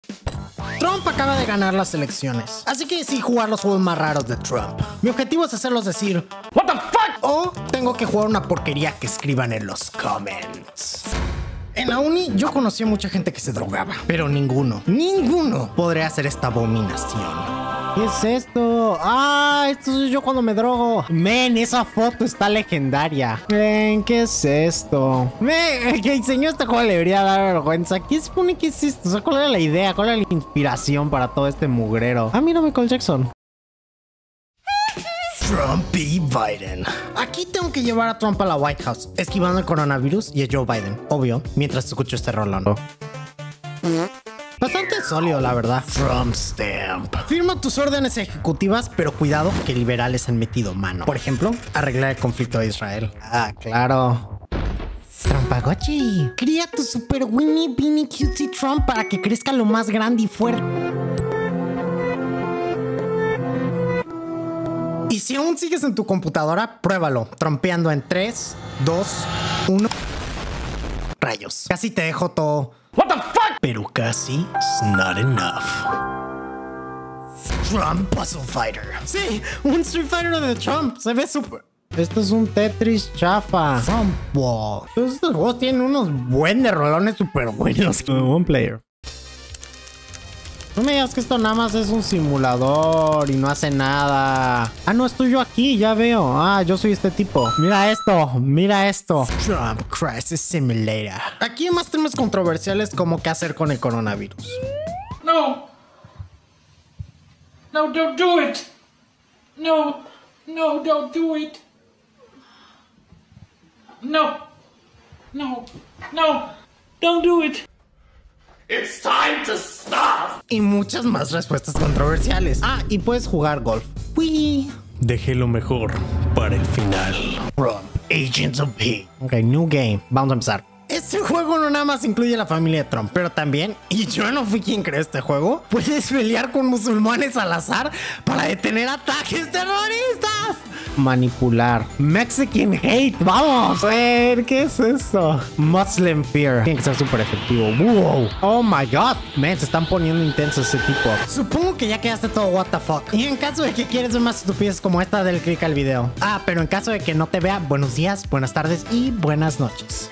Trump acaba de ganar las elecciones, así que decidí jugar los juegos más raros de Trump. Mi objetivo es hacerlos decir "What the fuck?" o tengo que jugar una porquería que escriban en los comments. En la uni yo conocí a mucha gente que se drogaba, pero ninguno podría hacer esta abominación. ¿Qué es esto? ¡Ah! Esto soy yo cuando me drogo. Men, esa foto está legendaria. Men, ¿qué es esto? Men, el que diseñó este juego le debería dar vergüenza. ¿Qué supone que es esto? O sea, ¿cuál era la idea? ¿Cuál era la inspiración para todo este mugrero? Ah, mira, Michael Jackson. Trump y Biden. Aquí tengo que llevar a Trump a la White House, esquivando el coronavirus y a Joe Biden, obvio, mientras escucho este rolón. Bastante sólido, la verdad. Trump Stamp. Firma tus órdenes ejecutivas, pero cuidado que liberales han metido mano. Por ejemplo, arreglar el conflicto de Israel. Ah, claro. Trumpagotchi. Cría tu super Winnie Beanie Cutie Trump para que crezca lo más grande y fuerte. Y si aún sigues en tu computadora, pruébalo. Trompeando en 3, 2, 1. Rayos. Casi te dejo todo. What the fuck? Pero casi is not enough. Trump Puzzle Fighter. Sí, un Street Fighter de Trump. Se ve súper... Esto es un Tetris chafa. Trump Ball. Estos juegos tienen unos buenos rolones súper buenos. One player. No me digas que esto nada más es un simulador y no hace nada. Ah, no, estoy yo aquí, ya veo. Ah, yo soy este tipo. Mira esto, mira esto. Trump Crisis Simulator. Aquí hay más temas controversiales como qué hacer con el coronavirus. No. No, don't do it. No. No, don't do it. No. No. No. Don't do it. It's time to stop. Y muchas más respuestas controversiales. Ah, y puedes jugar golf. Uy. Dejé lo mejor para el final. Trump Agents of Hate. Ok, new game. Vamos a empezar. Este juego no nada más incluye a la familia de Trump, pero también, y yo no fui quien creó este juego, puedes pelear con musulmanes al azar para detener ataques terroristas. Manipular. Mexican Hate. Vamos. A ver, ¿qué es esto? Muslim Fear. Tiene que ser súper efectivo. Wow. Oh my god. Man, se están poniendo intensos ese tipo. Supongo que ya quedaste todo what the fuck. Y en caso de que quieres ver más estupideces como esta, dale click al video. Ah, pero en caso de que no te vea, buenos días, buenas tardes y buenas noches.